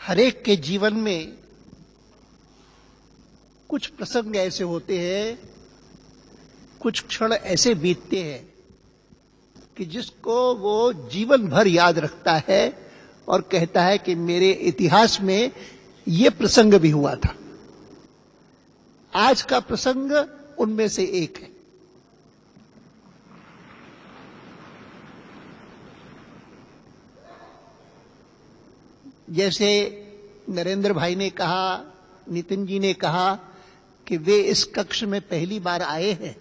हरेक के जीवन में कुछ प्रसंग ऐसे होते हैं, कुछ क्षण ऐसे बीतते हैं कि जिसको वो जीवन भर याद रखता है और कहता है कि मेरे इतिहास में ये प्रसंग भी हुआ था। आज का प्रसंग उनमें से एक है। जैसे नरेंद्र भाई ने कहा, नितिन जी ने कहा कि वे इस कक्ष में पहली बार आए हैं,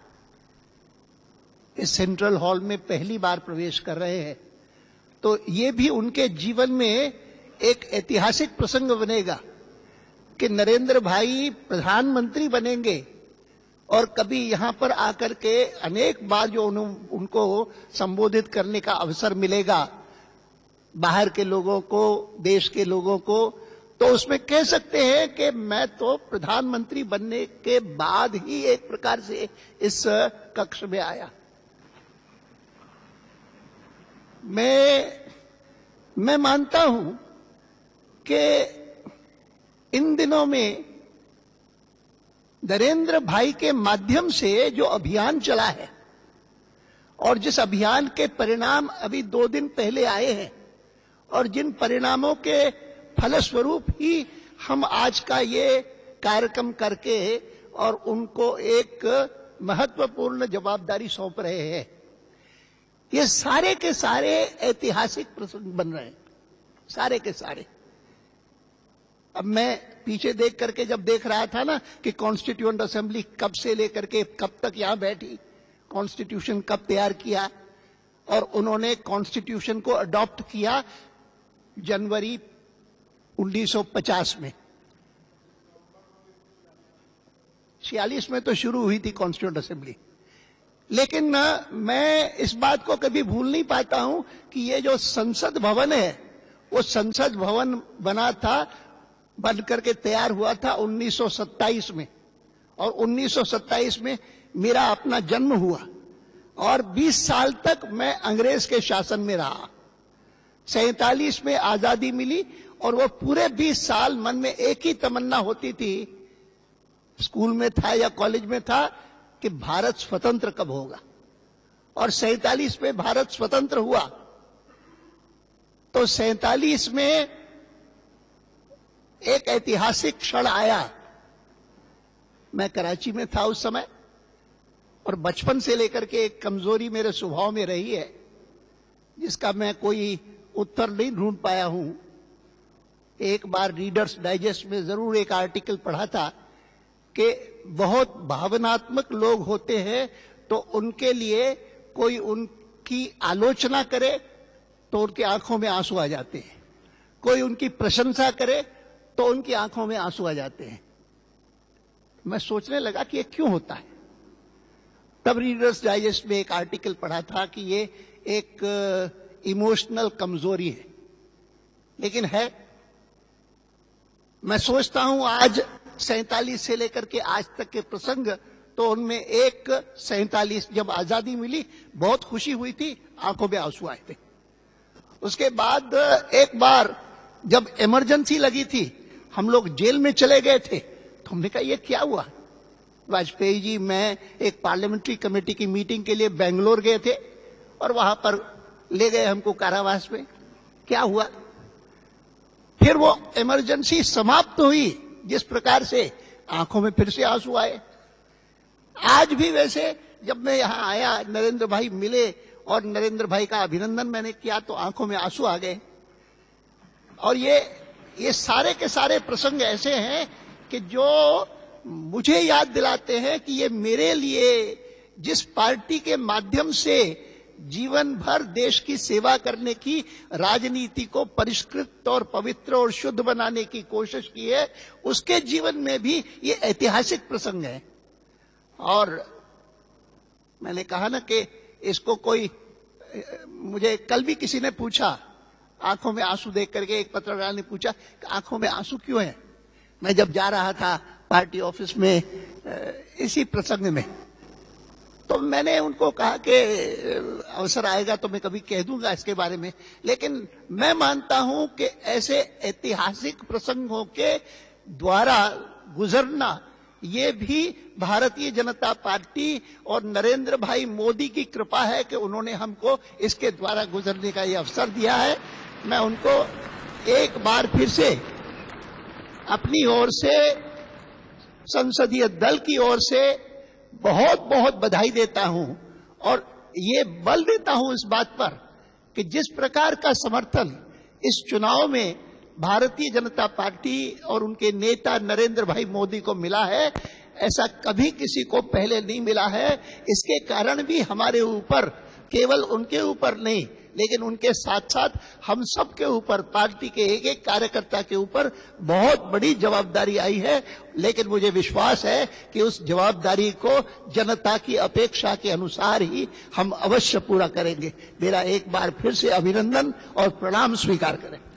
इस सेंट्रल हॉल में पहली बार प्रवेश कर रहे हैं, तो ये भी उनके जीवन में एक ऐतिहासिक प्रसंग बनेगा कि नरेंद्र भाई प्रधानमंत्री बनेंगे और कभी यहां पर आकर के अनेक बार जो उनको संबोधित करने का अवसर मिलेगा बाहर के लोगों को, देश के लोगों को, तो उसमें कह सकते हैं कि मैं तो प्रधानमंत्री बनने के बाद ही एक प्रकार से इस कक्ष में आया। मैं मानता हूं कि इन दिनों में नरेंद्र भाई के माध्यम से जो अभियान चला है और जिस अभियान के परिणाम अभी 2 दिन पहले आए हैं और जिन परिणामों के फलस्वरूप ही हम आज का ये कार्यक्रम करके और उनको एक महत्वपूर्ण जवाबदारी सौंप रहे हैं, ये सारे के सारे ऐतिहासिक प्रसंग बन रहे हैं, सारे के सारे। अब मैं पीछे देख करके जब देख रहा था ना कि कॉन्स्टिट्यूएंट असेंबली कब से लेकर के कब तक यहां बैठी, कॉन्स्टिट्यूशन कब तैयार किया और उन्होंने कॉन्स्टिट्यूशन को अडॉप्ट किया जनवरी 1950 में, 46 में तो शुरू हुई थी कॉन्स्टिट्यूएंट असेंबली। लेकिन मैं इस बात को कभी भूल नहीं पाता हूं कि ये जो संसद भवन है वो संसद भवन बना था, बन करके तैयार हुआ था 1927 में, और 1927 में मेरा अपना जन्म हुआ और 20 साल तक मैं अंग्रेज के शासन में रहा। 47 में आजादी मिली और वो पूरे 20 साल मन में एक ही तमन्ना होती थी, स्कूल में था या कॉलेज में था, कि भारत स्वतंत्र कब होगा। और 47 में भारत स्वतंत्र हुआ तो 47 में एक ऐतिहासिक क्षण आया। मैं कराची में था उस समय और बचपन से लेकर के एक कमजोरी मेरे स्वभाव में रही है जिसका मैं कोई उत्तर नहीं ढूंढ पाया हूं। एक बार रीडर्स डाइजेस्ट में जरूर एक आर्टिकल पढ़ा था कि बहुत भावनात्मक लोग होते हैं तो उनके लिए कोई उनकी आलोचना करे तो उनकी आंखों में आंसू आ जाते हैं, कोई उनकी प्रशंसा करे तो उनकी आंखों में आंसू आ जाते हैं। मैं सोचने लगा कि ये क्यों होता है। तब रीडर्स डाइजेस्ट में एक आर्टिकल पढ़ा था कि ये एक इमोशनल कमजोरी है, लेकिन है। मैं सोचता हूं आज 47 से लेकर के आज तक के प्रसंग, तो उनमें एक 47 जब आजादी मिली बहुत खुशी हुई थी, आंखों में आंसू आए थे। उसके बाद एक बार जब इमरजेंसी लगी थी, हम लोग जेल में चले गए थे, तो हमने कहा ये क्या हुआ। वाजपेयी जी, मैं एक पार्लियामेंट्री कमेटी की मीटिंग के लिए बेंगलोर गए थे और वहां पर ले गए हमको कारावास में। क्या हुआ? फिर वो इमरजेंसी समाप्त हुई, जिस प्रकार से आंखों में फिर से आंसू आए। आज भी वैसे जब मैं यहां आया, नरेंद्र भाई मिले और नरेंद्र भाई का अभिनंदन मैंने किया तो आंखों में आंसू आ गए। और ये सारे के सारे प्रसंग ऐसे हैं कि जो मुझे याद दिलाते हैं कि ये मेरे लिए जिस पार्टी के माध्यम से जीवन भर देश की सेवा करने की, राजनीति को परिष्कृत और पवित्र और शुद्ध बनाने की कोशिश की है, उसके जीवन में भी ये ऐतिहासिक प्रसंग है। और मैंने कहा ना कि इसको कोई, मुझे कल भी किसी ने पूछा, आंखों में आंसू देख करके एक पत्रकार ने पूछा कि आंखों में आंसू क्यों है। मैं जब जा रहा था पार्टी ऑफिस में इसी प्रसंग में, तो मैंने उनको कहा कि अवसर आएगा तो मैं कभी कह दूंगा इसके बारे में, लेकिन मैं मानता हूं कि ऐसे ऐतिहासिक प्रसंगों के द्वारा गुजरना ये भी भारतीय जनता पार्टी और नरेंद्र भाई मोदी की कृपा है कि उन्होंने हमको इसके द्वारा गुजरने का ये अवसर दिया है। मैं उनको एक बार फिर से अपनी ओर से, संसदीय दल की ओर से बहुत बहुत बधाई देता हूं और ये बल देता हूं इस बात पर कि जिस प्रकार का समर्थन इस चुनाव में भारतीय जनता पार्टी और उनके नेता नरेंद्र भाई मोदी को मिला है, ऐसा कभी किसी को पहले नहीं मिला है। इसके कारण भी हमारे ऊपर, केवल उनके ऊपर नहीं लेकिन उनके साथ साथ हम सब के ऊपर, पार्टी के एक एक कार्यकर्ता के ऊपर बहुत बड़ी जवाबदारी आई है। लेकिन मुझे विश्वास है कि उस जवाबदारी को जनता की अपेक्षा के अनुसार ही हम अवश्य पूरा करेंगे। मेरा एक बार फिर से अभिनंदन और प्रणाम स्वीकार करें।